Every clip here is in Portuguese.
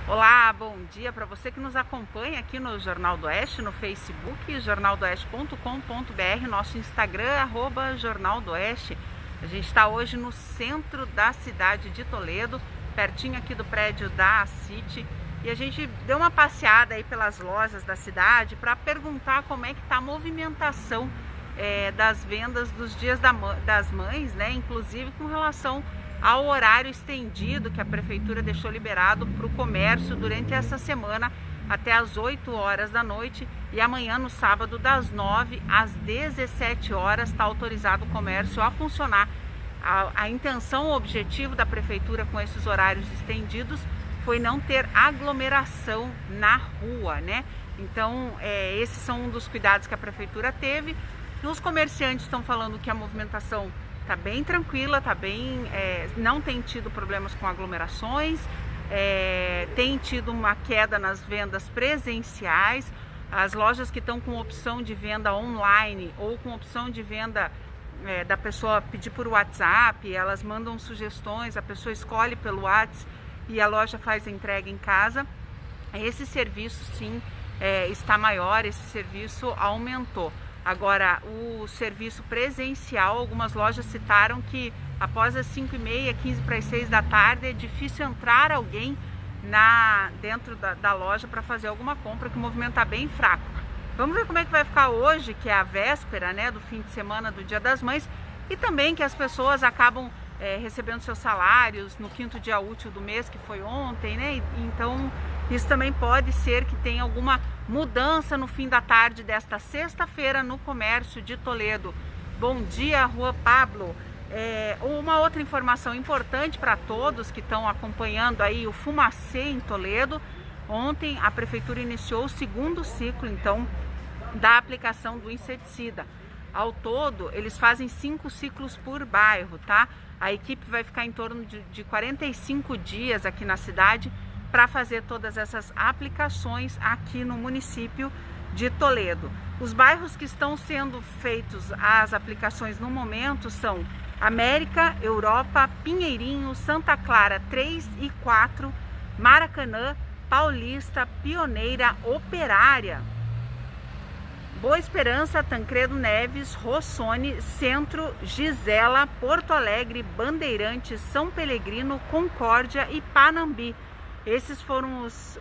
Olá, bom dia para você que nos acompanha aqui no Jornal do Oeste, no Facebook, jornaldoeste.com.br, nosso Instagram, @Jornal do Oeste. A gente está hoje no centro da cidade de Toledo, pertinho aqui do prédio da City, e a gente deu uma passeada aí pelas lojas da cidade para perguntar como é que está a movimentação das vendas dos dias das mães, né? Inclusive com relação ao horário estendido que a prefeitura deixou liberado para o comércio durante essa semana até as 8 horas da noite, e amanhã no sábado das 9 às 17 horas está autorizado o comércio a funcionar. A intenção, o objetivo da prefeitura com esses horários estendidos foi não ter aglomeração na rua, né? Então esses são um dos cuidados que a prefeitura teve. Os comerciantes estão falando que a movimentação está bem tranquila, não tem tido problemas com aglomerações, tem tido uma queda nas vendas presenciais. As lojas que estão com opção de venda online ou com opção de venda da pessoa pedir por WhatsApp, elas mandam sugestões, a pessoa escolhe pelo WhatsApp e a loja faz a entrega em casa. Esse serviço sim está maior, esse serviço aumentou. Agora, o serviço presencial, algumas lojas citaram que após as 5h30, 15 para as 6 da tarde, é difícil entrar alguém dentro da loja para fazer alguma compra, que o movimento está bem fraco. Vamos ver como é que vai ficar hoje, que é a véspera, né, do fim de semana do Dia das Mães, e também que as pessoas acabam recebendo seus salários no 5º dia útil do mês, que foi ontem, né? Então isso também pode ser que tenha alguma mudança no fim da tarde desta sexta-feira no comércio de Toledo. Bom dia, Rua Pablo. Uma outra informação importante para todos que estão acompanhando aí o Fumacê em Toledo. Ontem a prefeitura iniciou o 2º ciclo, então, da aplicação do inseticida. Ao todo, eles fazem 5 ciclos por bairro, tá? A equipe vai ficar em torno de 45 dias aqui na cidade para fazer todas essas aplicações aqui no município de Toledo. Os bairros que estão sendo feitos as aplicações no momento são América, Europa, Pinheirinho, Santa Clara 3 e 4, Maracanã, Paulista, Pioneira, Operária, Boa Esperança, Tancredo Neves, Rossoni, Centro, Gisela, Porto Alegre, Bandeirantes, São Pelegrino, Concórdia e Panambi. Esses foram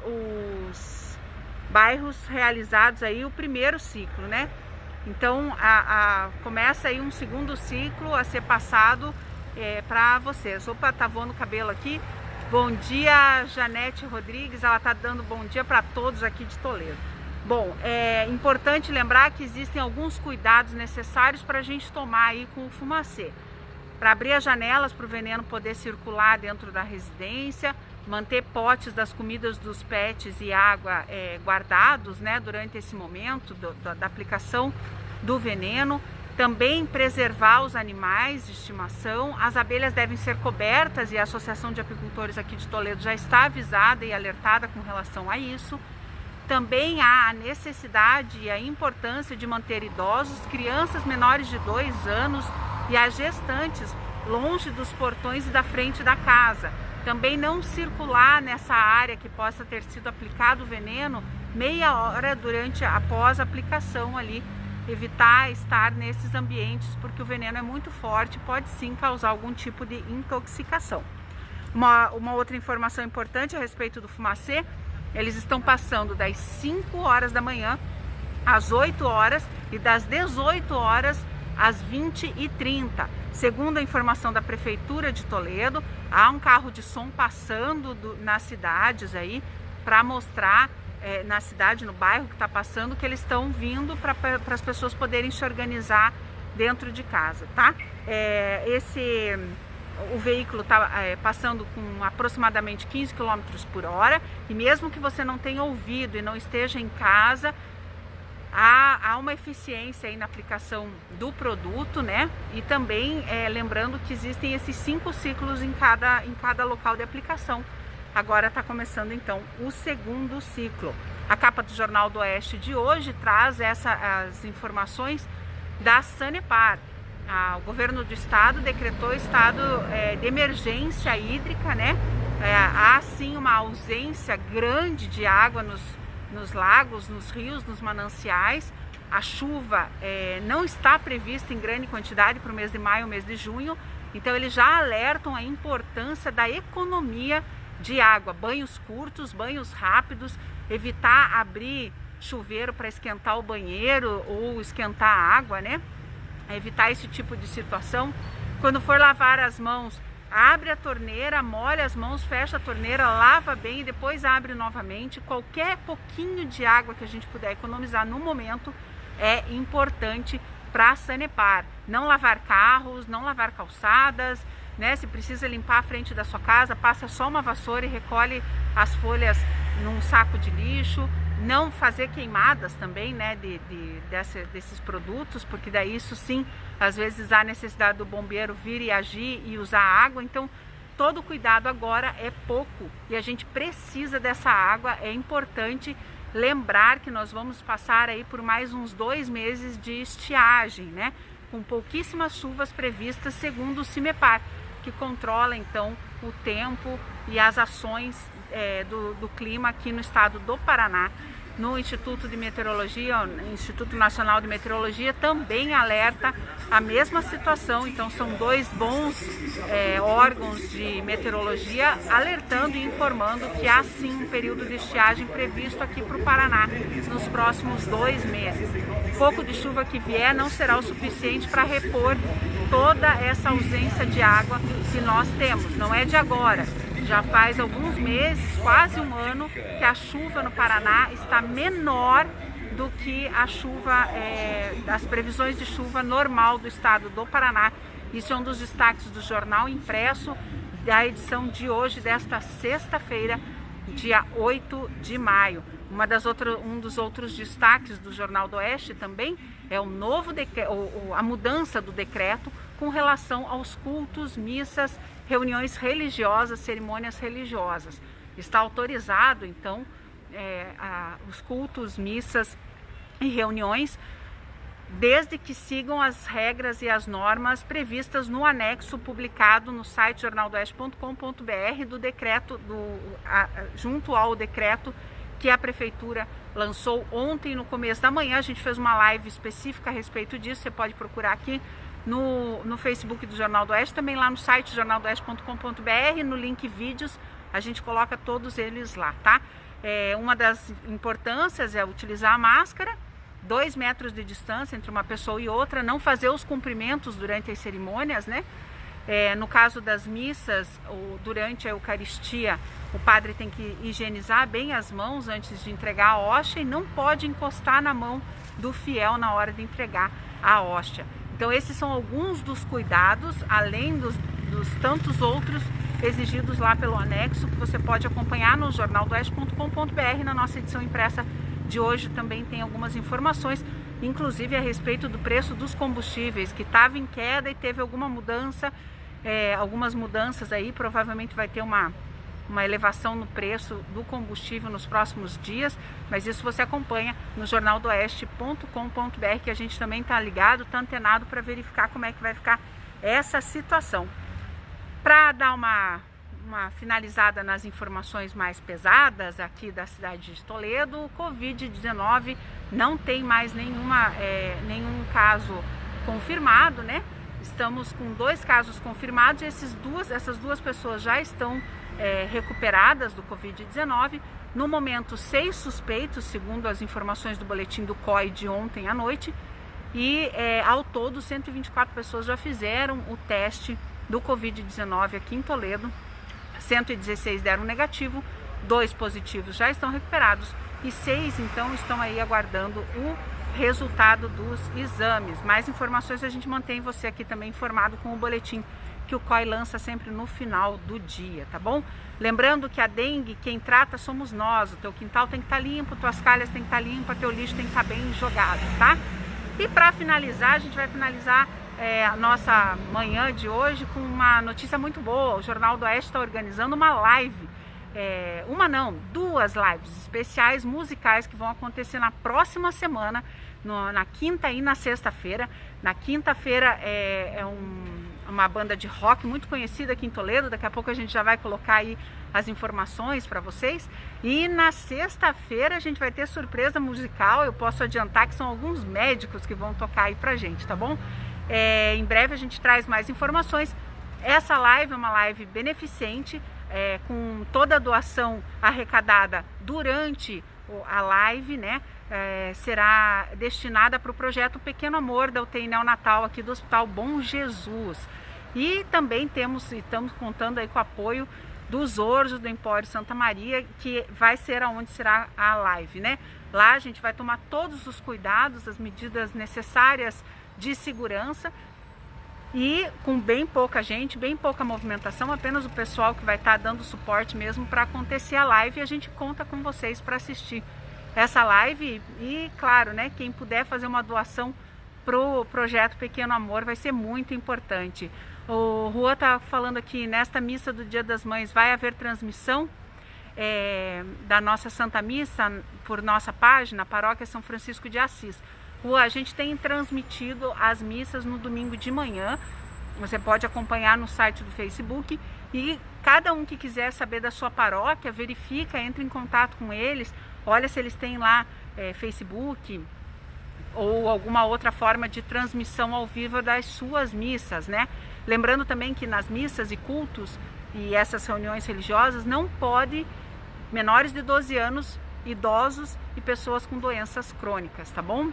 os bairros realizados aí o 1º ciclo, né? Então começa aí um 2º ciclo a ser passado para vocês. Opa, tá voando o cabelo aqui. Bom dia, Janete Rodrigues, ela tá dando bom dia para todos aqui de Toledo. Bom, é importante lembrar que existem alguns cuidados necessários para a gente tomar aí com o fumacê. Para abrir as janelas para o veneno poder circular dentro da residência, manter potes das comidas dos pets e água guardados, né, durante esse momento da aplicação do veneno. Também preservar os animais de estimação. As abelhas devem ser cobertas e a Associação de Apicultores aqui de Toledo já está avisada e alertada com relação a isso. Também há a necessidade e a importância de manter idosos, crianças menores de 2 anos e as gestantes longe dos portões e da frente da casa. Também não circular nessa área que possa ter sido aplicado o veneno meia hora após a aplicação ali. Evitar estar nesses ambientes porque o veneno é muito forte e pode sim causar algum tipo de intoxicação. Uma outra informação importante a respeito do fumacê: eles estão passando das 5 horas da manhã às 8 horas e das 18 horas às 20h30. Segundo a informação da Prefeitura de Toledo, há um carro de som passando nas cidades aí para mostrar na cidade, no bairro que está passando, que eles estão vindo para as pessoas poderem se organizar dentro de casa, tá? O veículo está passando com aproximadamente 15 km por hora, e mesmo que você não tenha ouvido e não esteja em casa, há uma eficiência aí na aplicação do produto, né? E também lembrando que existem esses 5 ciclos em cada local de aplicação. Agora está começando então o 2º ciclo. A capa do Jornal do Oeste de hoje traz as informações da Sanepar. O governo do estado decretou estado de emergência hídrica, né? há sim uma ausência grande de água nos lagos, nos rios, nos mananciais. A chuva não está prevista em grande quantidade para o mês de maio, mês de junho, então eles já alertam a importância da economia de água, banhos curtos, banhos rápidos, evitar abrir chuveiro para esquentar o banheiro ou esquentar a água, né? Evitar esse tipo de situação. Quando for lavar as mãos, abre a torneira, molha as mãos, fecha a torneira, lava bem e depois abre novamente. Qualquer pouquinho de água que a gente puder economizar no momento é importante para a Sanepar. Não lavar carros, não lavar calçadas, né? Se precisa limpar a frente da sua casa, passa só uma vassoura e recolhe as folhas num saco de lixo. Não fazer queimadas também, né, desses produtos, porque daí isso sim, às vezes há necessidade do bombeiro vir e agir e usar água. Então todo cuidado agora é pouco e a gente precisa dessa água. É importante lembrar que nós vamos passar aí por mais uns 2 meses de estiagem, né, com pouquíssimas chuvas previstas, segundo o CIMEPAR, que controla então o tempo e as ações do clima aqui no estado do Paraná. No Instituto de Meteorologia, o Instituto Nacional de Meteorologia também alerta a mesma situação. Então são 2 bons órgãos de meteorologia alertando e informando que há sim um período de estiagem previsto aqui para o Paraná nos próximos 2 meses. O pouco de chuva que vier não será o suficiente para repor toda essa ausência de água que nós temos. Não é de agora. Já faz alguns meses, quase um ano, que a chuva no Paraná está menor do que a chuva, as previsões de chuva normal do estado do Paraná. Isso é um dos destaques do Jornal Impresso da edição de hoje, desta sexta-feira, dia 8 de maio. Um dos outros destaques do Jornal do Oeste também é a mudança do decreto com relação aos cultos, missas, reuniões religiosas, cerimônias religiosas. Está autorizado, então, os cultos, missas e reuniões, desde que sigam as regras e as normas previstas no anexo publicado no site jornaldoeste.com.br do decreto, junto ao decreto que a Prefeitura lançou ontem no começo da manhã. A gente fez uma live específica a respeito disso, você pode procurar aqui no Facebook do Jornal do Oeste, também lá no site jornaldoeste.com.br, no link vídeos, a gente coloca todos eles lá, tá? Uma das importâncias é utilizar a máscara, 2 metros de distância entre uma pessoa e outra, não fazer os cumprimentos durante as cerimônias, né? No caso das missas, durante a Eucaristia, o padre tem que higienizar bem as mãos antes de entregar a hóstia e não pode encostar na mão do fiel na hora de entregar a hóstia. Então esses são alguns dos cuidados, além dos tantos outros exigidos lá pelo anexo, que você pode acompanhar no jornaldoeste.com.br. Na nossa edição impressa de hoje também tem algumas informações, inclusive a respeito do preço dos combustíveis, que estava em queda e teve alguma mudança, algumas mudanças aí. Provavelmente vai ter uma elevação no preço do combustível nos próximos dias, mas isso você acompanha no jornaldoeste.com.br, que a gente também está ligado, está antenado para verificar como é que vai ficar essa situação. Para dar uma finalizada nas informações mais pesadas aqui da cidade de Toledo, o Covid-19 não tem mais nenhum caso confirmado, né? Estamos com 2 casos confirmados e essas duas pessoas já estão recuperadas do Covid-19. No momento, 6 suspeitos, segundo as informações do boletim do COI de ontem à noite, e ao todo 124 pessoas já fizeram o teste do Covid-19 aqui em Toledo. 116 deram negativo, 2 positivos já estão recuperados e 6 então estão aí aguardando o resultado dos exames. Mais informações a gente mantém você aqui também informado com o boletim que o COI lança sempre no final do dia, tá bom? Lembrando que a dengue, quem trata somos nós. O teu quintal tem que estar limpo, tuas calhas tem que estar limpas, teu lixo tem que estar bem jogado, tá? E para finalizar, a gente vai finalizar a nossa manhã de hoje com uma notícia muito boa. O Jornal do Oeste está organizando uma live, 2 lives especiais musicais que vão acontecer na próxima semana, na quinta e na sexta-feira. Na quinta-feira é uma banda de rock muito conhecida aqui em Toledo. Daqui a pouco a gente já vai colocar aí as informações para vocês. E na sexta-feira a gente vai ter surpresa musical. Eu posso adiantar que são alguns médicos que vão tocar aí pra gente, tá bom? Em breve a gente traz mais informações. Essa live é uma live beneficente, com toda a doação arrecadada durante a live, né? Será destinada para o projeto Pequeno Amor da UTI Neonatal aqui do Hospital Bom Jesus. E também estamos contando aí com o apoio dos Orjos do Empório Santa Maria, que vai ser aonde será a live, né? Lá a gente vai tomar todos os cuidados, as medidas necessárias de segurança e com bem pouca gente, bem pouca movimentação, apenas o pessoal que vai estar dando suporte mesmo para acontecer a live, e a gente conta com vocês para assistir essa live. E claro, né, quem puder fazer uma doação pro projeto Pequeno Amor vai ser muito importante. O Rua tá falando aqui, nesta missa do Dia das Mães vai haver transmissão da nossa Santa Missa por nossa página, Paróquia São Francisco de Assis. Rua, a gente tem transmitido as missas no domingo de manhã. Você pode acompanhar no site do Facebook, e cada um que quiser saber da sua paróquia, verifica, entra em contato com eles, olha se eles têm lá Facebook ou alguma outra forma de transmissão ao vivo das suas missas, né? Lembrando também que nas missas e cultos e essas reuniões religiosas não pode menores de 12 anos, idosos e pessoas com doenças crônicas, tá bom?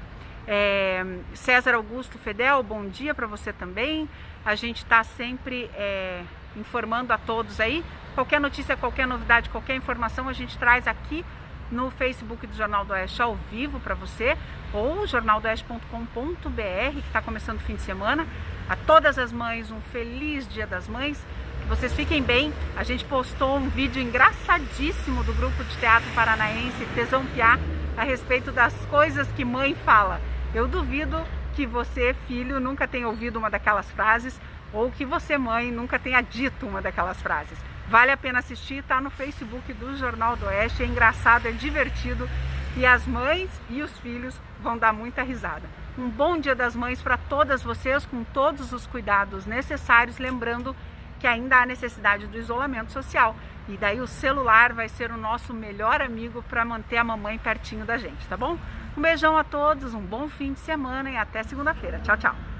César Augusto Fedel, bom dia para você também. A gente está sempre informando a todos aí. Qualquer notícia, qualquer novidade, qualquer informação a gente traz aqui no Facebook do Jornal do Oeste ao vivo para você, ou jornaldoeste.com.br, que está começando o fim de semana. A todas as mães, um feliz Dia das Mães, que vocês fiquem bem. A gente postou um vídeo engraçadíssimo do grupo de teatro paranaense Tesão Piá a respeito das coisas que mãe fala. Eu duvido que você, filho, nunca tenha ouvido uma daquelas frases, ou que você, mãe, nunca tenha dito uma daquelas frases. Vale a pena assistir, tá no Facebook do Jornal do Oeste, é engraçado, é divertido, e as mães e os filhos vão dar muita risada. Um bom Dia das Mães para todas vocês, com todos os cuidados necessários, lembrando que ainda há necessidade do isolamento social, e daí o celular vai ser o nosso melhor amigo para manter a mamãe pertinho da gente, tá bom? Um beijão a todos, um bom fim de semana e até segunda-feira. Tchau, tchau!